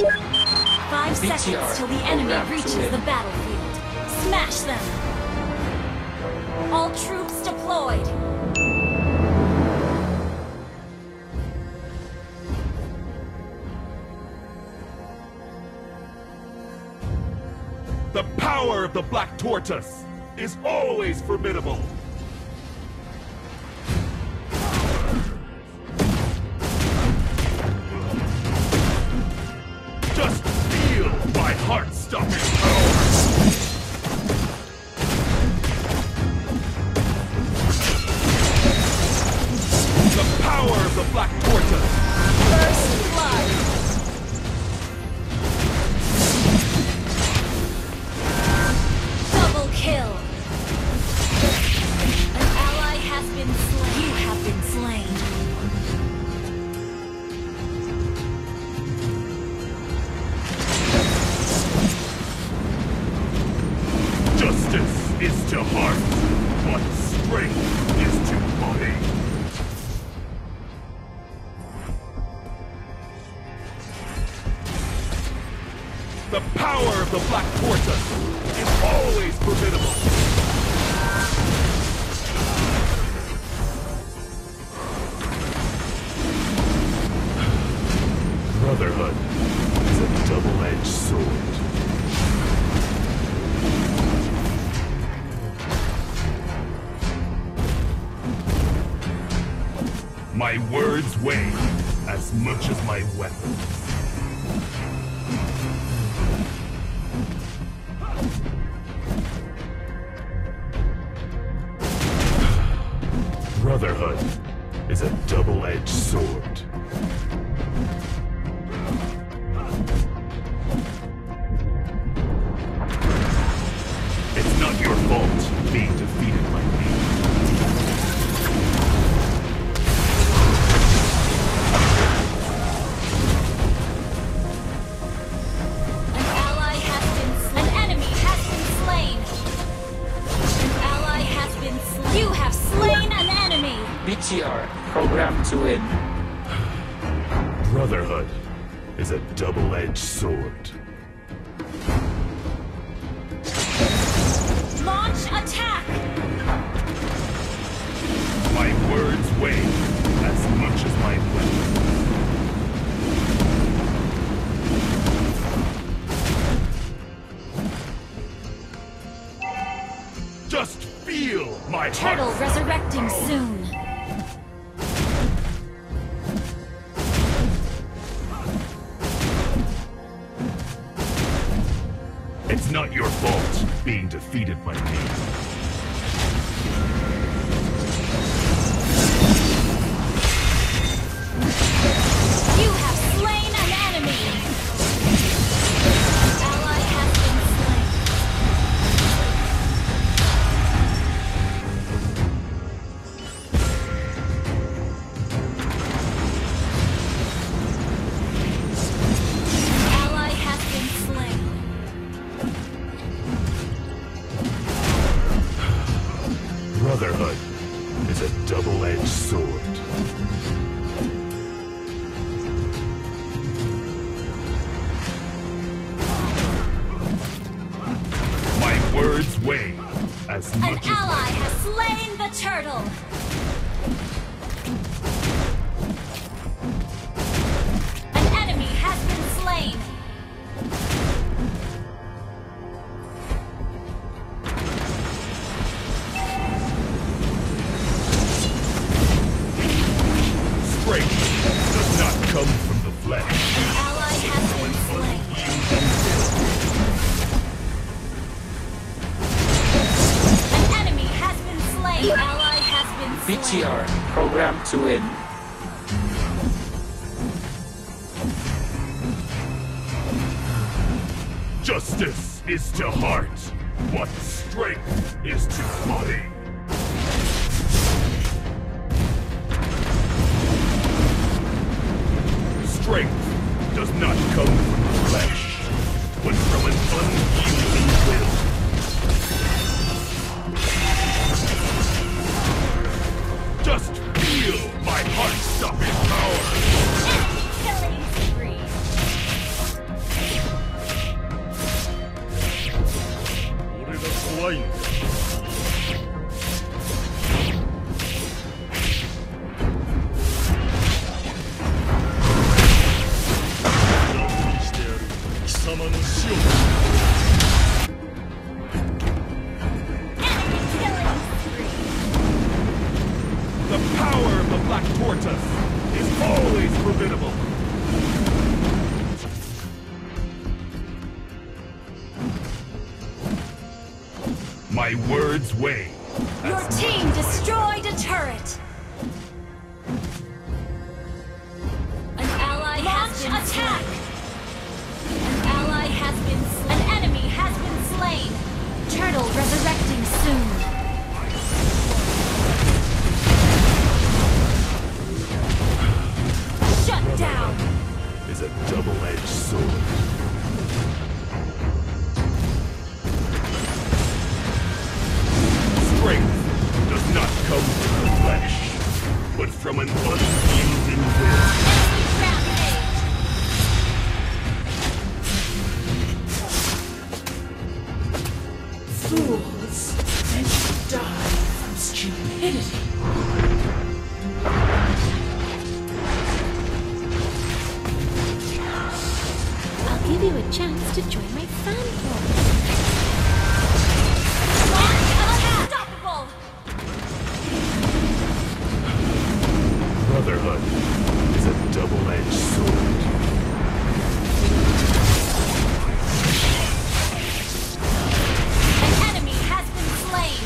5 seconds till the enemy reaches the battlefield. Smash them! All troops deployed! The power of the Black Tortoise is always formidable! Just feel my heart-stopping power! The power of the Black Tortoise! First blood! Double kill! An ally has been slain. You have been slain. Justice is to heart what strength is to body. The power of the Black Tortoise is always formidable. Brotherhood is a double-edged sword. My words weigh as much as my weapons. Brotherhood is a double-edged sword. It's not your fault being defeated by me. You have slain an enemy! BTR, programmed to win. Brotherhood is a double-edged sword. Launch attack! My words weigh as much as my weapons. Just feel my Turtle heart. resurrecting soon. It's not your fault being defeated by me. You have slain an enemy! An ally has been slain. An ally has been slain. Brotherhood is a double-edged sword. My words weigh as An much as ally has slain the turtle! An enemy has been slain! strength does not come from the flesh. An ally has been slain. An enemy has been slain. An ally has been slain. BTR, programmed to win. Justice is to heart what strength is to body. Strength does not come from the flesh, but from an unyielding will. Just feel my heart-stopping power! Killing spree. formidable. My words weigh. Your team destroyed a turret. An ally has been attack. An ally has been slain. An enemy has been slain. Turtle resurrecting soon. Shut down. Is a double-edged sword. Strength does not come from the flesh, but from an unyielding will. Rampage. Fools, and you die from stupidity. I'll give you a chance to join my fan club. Unstoppable! Brotherhood is a double-edged sword. An enemy has been slain.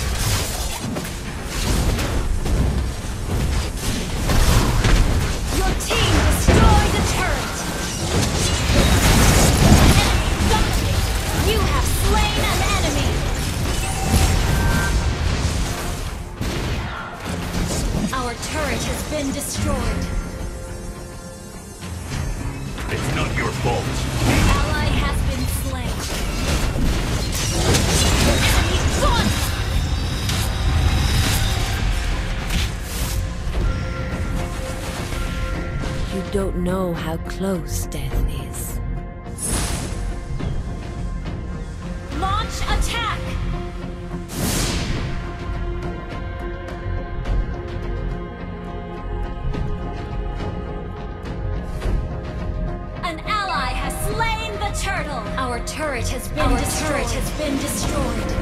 Your team destroyed the turret. Enemy dominated. You have slain an enemy. Our turret has been destroyed. It's not your fault. An ally has been slain. Enemy gone. You don't know how close death is. Launch attack! An ally has slain the turtle! Our turret has been destroyed.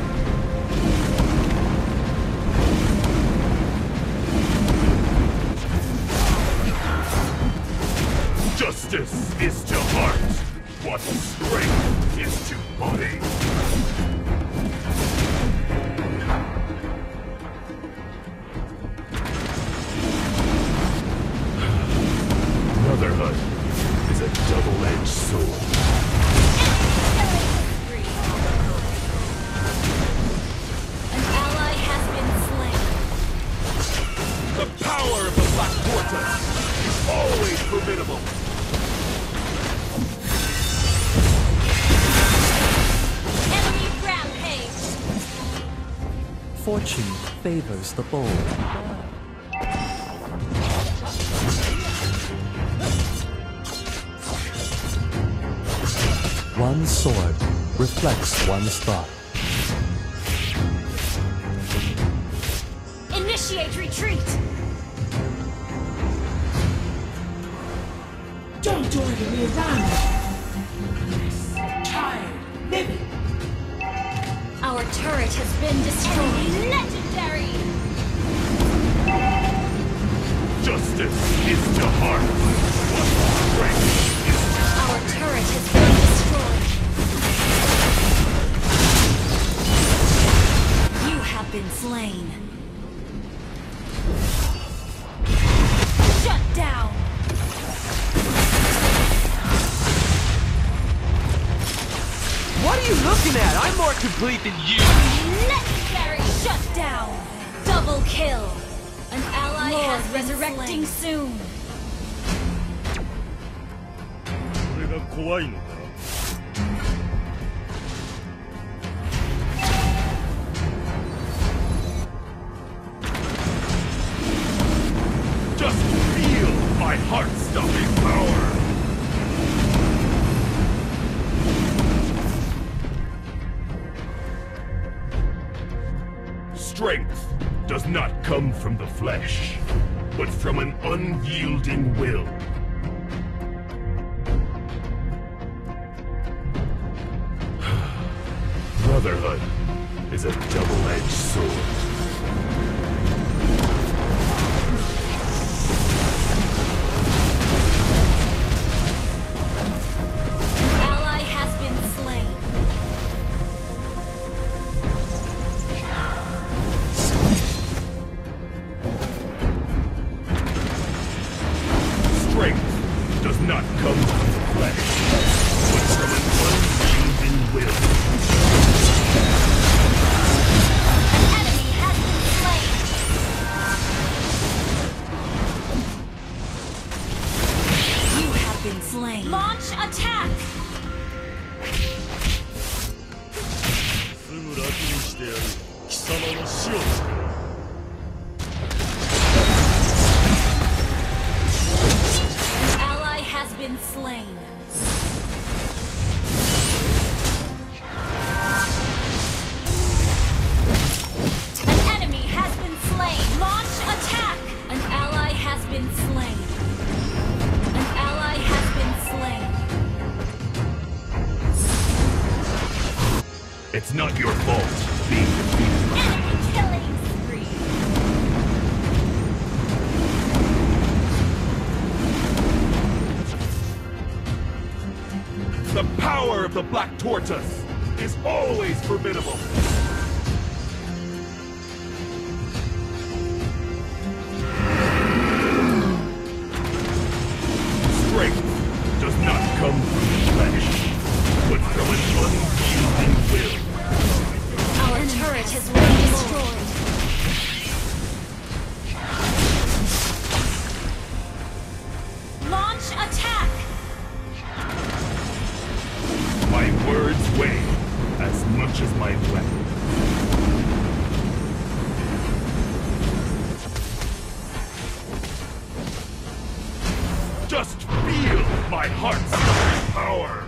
Justice is to heart what strength is to body. Brotherhood is a double-edged sword. An ally has been slain. The power of the Black Tortoise is always formidable. Enemy rampage! Fortune favors the bold. One sword reflects one's thought. Initiate retreat! Don't order me around. Tired, living. Our turret has been destroyed. Legendary! Justice is to heart what strength is to Our turret has been destroyed. You have been slain. Shut down! What are you looking at? I'm more complete than you! Legendary! Shut down! Double kill! An ally has resurrecting soon! これが怖いのか Just feel my heart-stopping power! Strength does not come from the flesh, but from an unyielding will. Brotherhood is a double-edged sword. Strength does not come from the flesh, but from an unyielding will. An enemy has been slain. You have been slain. Launch attack! すぐ楽にしてやる。貴様の死をつけ。 Has been slain. An enemy has been slain. Launch attack. An ally has been slain. An ally has been slain. It's not your fault being defeated. Enemy killing spree. The power of the Black Tortoise is always formidable. Strength does not come from the flesh, but from an unyielding will. Our turret has been destroyed. Launch attack! My words weigh as much as my weapon. Just feel my heart's power.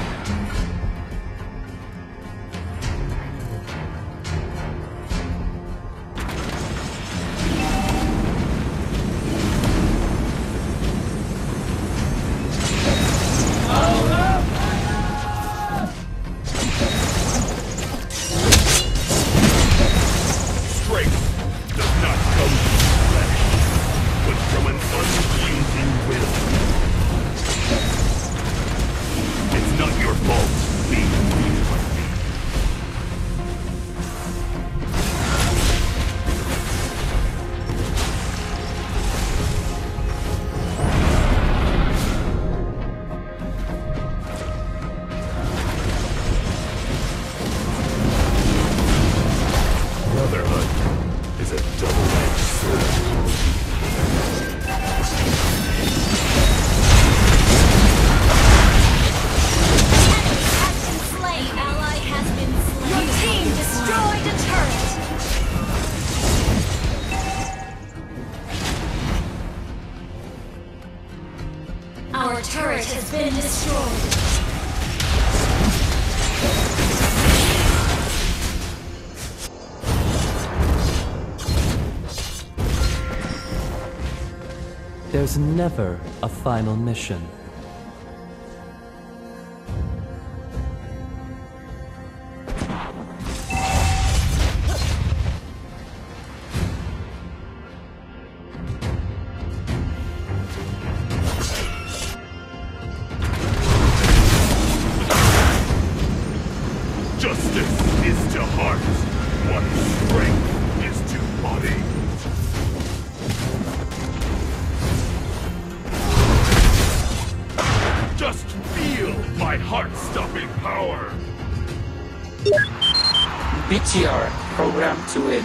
Our turret has been destroyed. There's never a final mission. Justice is to heart what strength is to body. Just feel my heart-stopping power. BTR, program to win.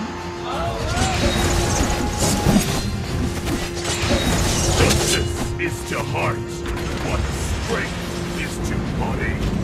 Justice is to heart what strength is to body.